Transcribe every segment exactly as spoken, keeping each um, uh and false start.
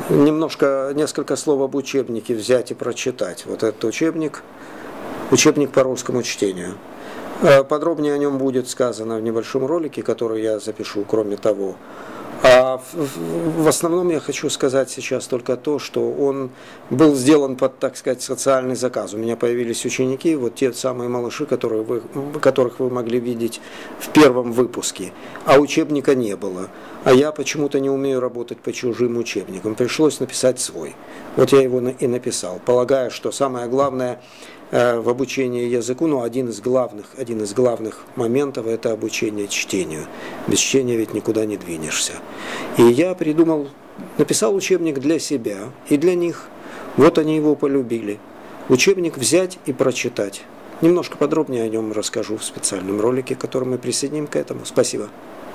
Немножко, несколько слов об учебнике взять и прочитать. Вот этот учебник, учебник по русскому чтению. Подробнее о нем будет сказано в небольшом ролике, который я запишу, кроме того. А в основном я хочу сказать сейчас только то, что он был сделан под, так сказать, социальный заказ. У меня появились ученики, вот те самые малыши, которые вы, которых вы могли видеть в первом выпуске, а учебника не было. А я почему-то не умею работать по чужим учебникам. Пришлось написать свой. Вот я его и написал, полагая, что самое главное в обучении языку, но один из главных, один из главных моментов – это обучение чтению. Без чтения ведь никуда не двинешься. И я придумал, написал учебник для себя и для них. Вот они его полюбили. Учебник взять и прочитать. Немножко подробнее о нем расскажу в специальном ролике, который мы присоединим к этому. Спасибо.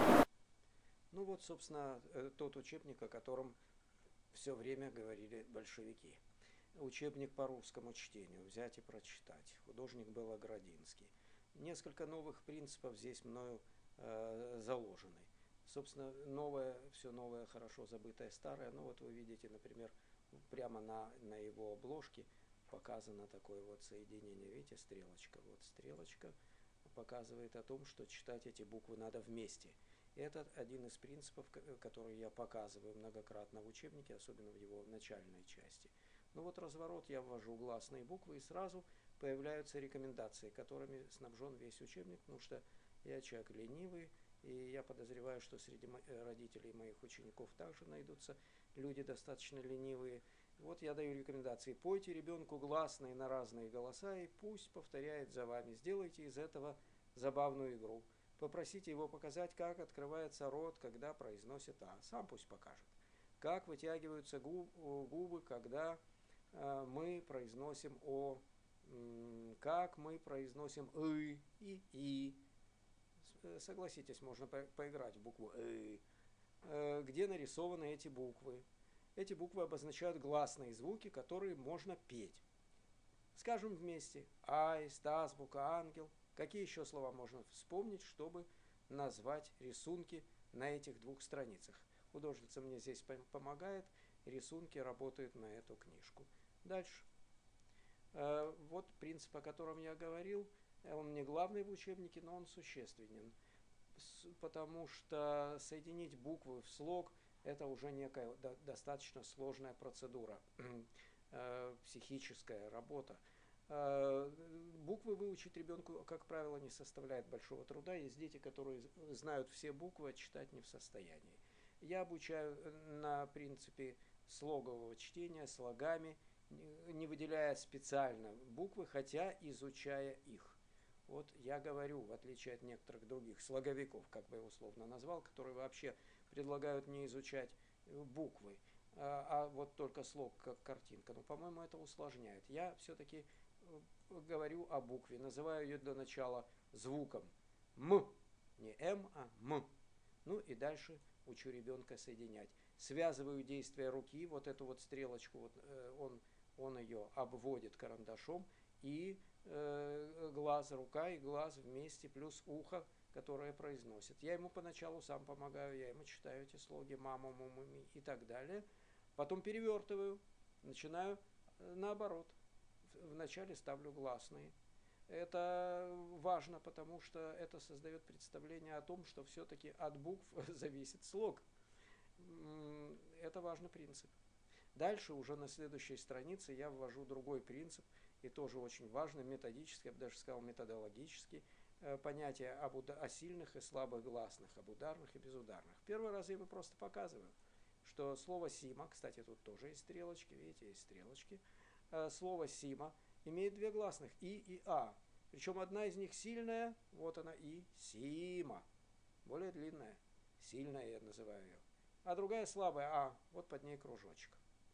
Ну вот, собственно, тот учебник, о котором все время говорили большевики. Учебник по русскому чтению, взять и прочитать. Художник был Оградинский. Несколько новых принципов здесь мною э, заложены. Собственно, новое, все новое, хорошо забытое, старое. Ну вот вы видите, например, прямо на, на его обложке показано такое вот соединение. Видите, стрелочка. Вот стрелочка показывает о том, что читать эти буквы надо вместе. Это один из принципов, который я показываю многократно в учебнике, особенно в его начальной части. Ну вот разворот, я ввожу гласные буквы, и сразу появляются рекомендации, которыми снабжен весь учебник, потому что я человек ленивый, и я подозреваю, что среди родителей моих учеников также найдутся люди достаточно ленивые. Вот я даю рекомендации. Пойте ребенку гласные на разные голоса, и пусть повторяет за вами. Сделайте из этого забавную игру. Попросите его показать, как открывается рот, когда произносит «а». Сам пусть покажет. Как вытягиваются губы, когда мы произносим «о», как мы произносим «ы» и «и». Согласитесь, можно поиграть в букву «ы». Где нарисованы эти буквы? Эти буквы обозначают гласные звуки, которые можно петь. Скажем вместе: аист, азбука, ангел. Какие еще слова можно вспомнить, чтобы назвать рисунки на этих двух страницах? Художница мне здесь помогает. Рисунки работают на эту книжку. Дальше. Вот принцип, о котором я говорил. Он не главный в учебнике, но он существенен. Потому что соединить буквы в слог – это уже некая достаточно сложная процедура. Психическая работа. Буквы выучить ребенку, как правило, не составляет большого труда. Есть дети, которые знают все буквы, а читать не в состоянии. Я обучаю на принципе слогового чтения, слогами, не выделяя специально буквы, хотя изучая их. Вот я говорю, в отличие от некоторых других слоговиков, как бы я условно назвал, которые вообще предлагают не изучать буквы, а, а вот только слог как картинка. Но, по-моему, это усложняет. Я все-таки говорю о букве, называю ее для начала звуком «м», не «м», а «м». Ну и дальше учу ребенка соединять. Связываю действия руки, вот эту вот стрелочку, вот, э, он, он ее обводит карандашом, и э, глаз, рука и глаз вместе, плюс ухо, которое произносит. Я ему поначалу сам помогаю, я ему читаю эти слоги «мама», «муми» и так далее. Потом перевертываю, начинаю э, наоборот. Вначале ставлю гласные. Это важно, потому что это создает представление о том, что все-таки от букв зависит слог. Это важный принцип. Дальше уже на следующей странице я ввожу другой принцип, и тоже очень важный, методический, я бы даже сказал методологический, понятие об уда- о сильных и слабых гласных, об ударных и безударных. Первый раз я ему просто показываю, что слово «сима», кстати, тут тоже есть стрелочки, видите, есть стрелочки, слово «сима» имеет две гласных «и» и «а». Причем одна из них сильная, вот она «и», «сима», более длинная, сильная я называю ее. А другая слабая «а», вот под ней кружочек.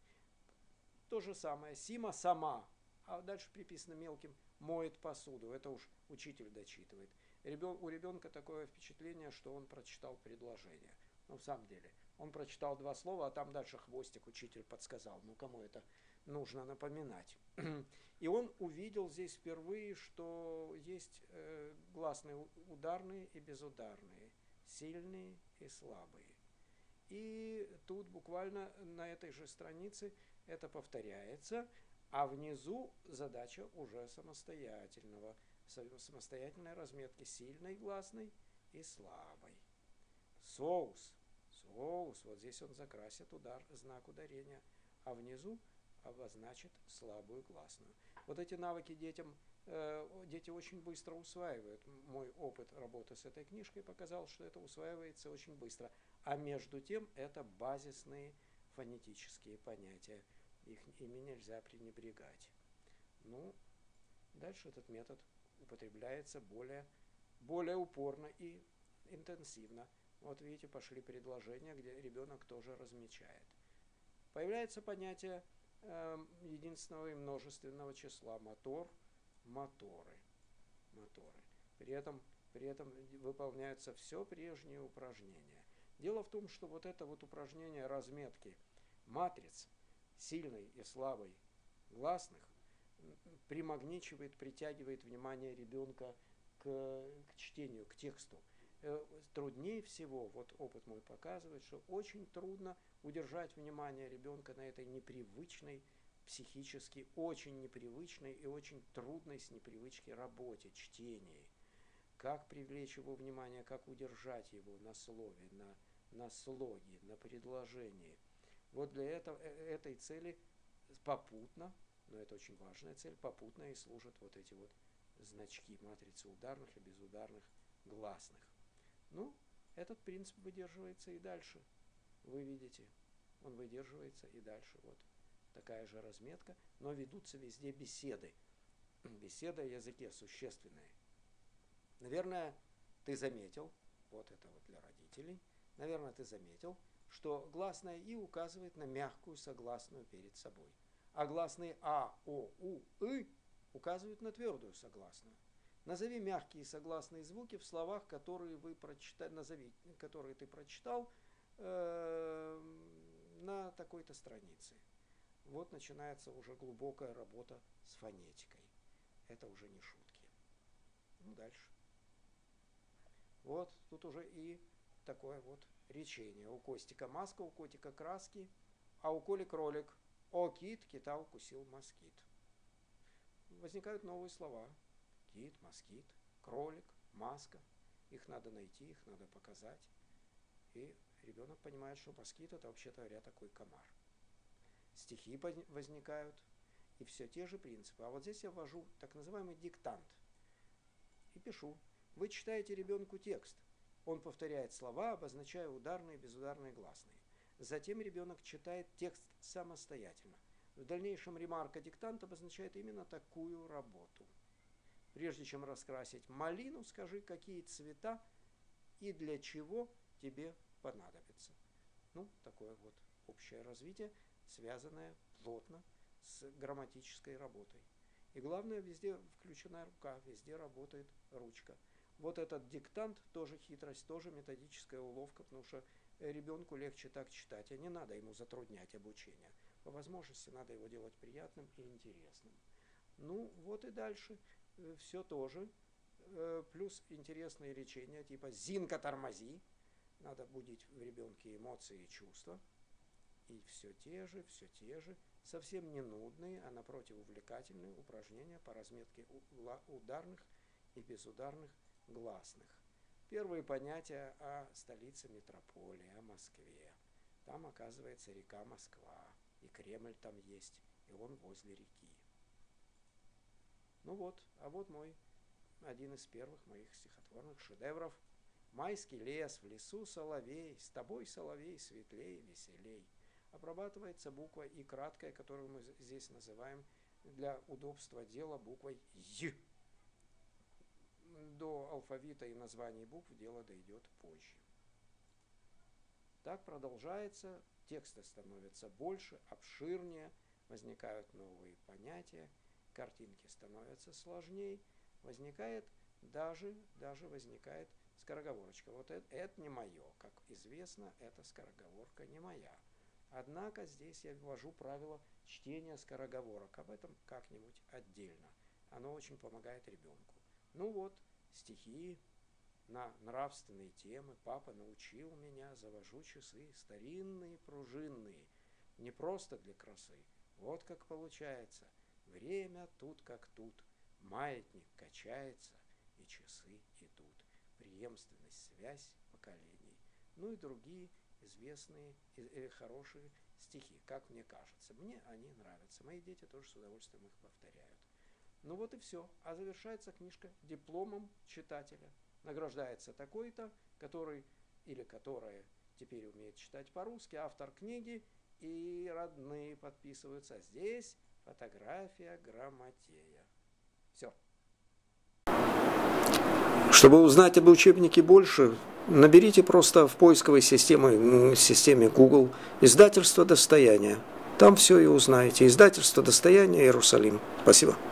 То же самое, «сима» «сама», а дальше приписано мелким «моет посуду», это уж учитель дочитывает. Ребен, у ребенка такое впечатление, что он прочитал предложение. Ну, в самом деле, он прочитал два слова, а там дальше хвостик учитель подсказал. Ну, кому это нужно напоминать? И он увидел здесь впервые, что есть э, гласные ударные и безударные, сильные и слабые. И тут буквально на этой же странице это повторяется, а внизу задача уже самостоятельного, самостоятельной разметки сильной гласной и слабой. Соус. Соус. Вот здесь он закрасит удар, знак ударения, а внизу обозначит слабую гласную. Вот эти навыки детям, э, дети очень быстро усваивают. Мой опыт работы с этой книжкой показал, что это усваивается очень быстро. А между тем это базисные фонетические понятия. Их, ими нельзя пренебрегать. Ну, дальше этот метод употребляется более, более упорно и интенсивно. Вот видите, пошли предложения, где ребенок тоже размечает. Появляется понятие э, единственного и множественного числа мотор, моторы. моторы. При этом, при этом выполняются все прежние упражнения. Дело в том, что вот это вот упражнение разметки матриц сильной и слабой гласных примагничивает, притягивает внимание ребенка к, к чтению, к тексту. Труднее всего, вот опыт мой показывает, что очень трудно удержать внимание ребенка на этой непривычной, психически очень непривычной и очень трудной с непривычки работе, чтении. Как привлечь его внимание, как удержать его на слове, на, на слоге, на предложении. Вот для этого, этой цели попутно, но это очень важная цель, попутно и служат вот эти вот значки матрицы ударных и безударных гласных. Ну, этот принцип выдерживается и дальше. Вы видите, он выдерживается и дальше. Вот такая же разметка, но ведутся везде беседы. Беседа о языке существенная. Наверное, ты заметил, вот это вот для родителей, наверное, ты заметил, что гласное «и» указывает на мягкую согласную перед собой, а гласные «а», «о», «у», «ы» указывают на твердую согласную. Назови мягкие согласные звуки в словах, которые, вы прочитали, назови, которые ты прочитал э, на такой-то странице. Вот начинается уже глубокая работа с фонетикой. Это уже не шутки. Ну, дальше. Вот тут уже и такое вот речение. У Костика маска, у котика краски, а у Коли кролик. О, кит, кита укусил москит. Возникают новые слова. Кит, москит, кролик, маска. Их надо найти, их надо показать. И ребенок понимает, что москит — это, вообще-то говоря, такой комар. Стихи возникают, и все те же принципы. А вот здесь я ввожу так называемый диктант. И пишу. Вы читаете ребенку текст. Он повторяет слова, обозначая ударные и безударные гласные. Затем ребенок читает текст самостоятельно. В дальнейшем ремарка диктант обозначает именно такую работу. Прежде чем раскрасить малину, скажи, какие цвета и для чего тебе понадобятся. Ну, такое вот общее развитие, связанное плотно с грамматической работой. И главное, везде включена рука, везде работает ручка. Вот этот диктант тоже хитрость, тоже методическая уловка, потому что ребенку легче так читать, а не надо ему затруднять обучение. По возможности надо его делать приятным и интересным. Ну, вот и дальше все тоже. Плюс интересные речения, типа «Зинка, тормози». Надо будить в ребенке эмоции и чувства. И все те же, все те же, совсем не нудные, а напротив увлекательные упражнения по разметке ударных и безударных гласных. Первые понятия о столице метрополии, о Москве. Там, оказывается, река Москва, и Кремль там есть, и он возле реки. Ну вот, а вот мой, один из первых моих стихотворных шедевров. «Майский лес, в лесу соловей, с тобой, соловей, светлей, веселей». Обрабатывается буква И краткая, которую мы здесь называем для удобства дела буквой Й. До алфавита и названий букв дело дойдет позже. Так продолжается, тексты становятся больше, обширнее, возникают новые понятия, картинки становятся сложнее, возникает даже, даже возникает скороговорочка. Вот это, это не мое, как известно, эта скороговорка не моя. Однако здесь я ввожу правило чтения скороговорок, об этом как-нибудь отдельно. Оно очень помогает ребенку. Ну вот, стихи, на нравственные темы. Папа научил меня, завожу часы старинные, пружинные, не просто для красы. Вот как получается. Время тут как тут. Маятник качается, и часы идут. Преемственность, связь поколений. Ну и другие известные и хорошие стихи, как мне кажется. Мне они нравятся. Мои дети тоже с удовольствием их повторяют. Ну вот и все. А завершается книжка дипломом читателя. Награждается такой-то, который или которая теперь умеет читать по-русски, автор книги, и родные подписываются. Здесь фотография Грамотея. Все. Чтобы узнать об учебнике больше, наберите просто в поисковой системе, системе Google «Издательство Достояние». Там все и узнаете. Издательство Достояние, Иерусалим. Спасибо.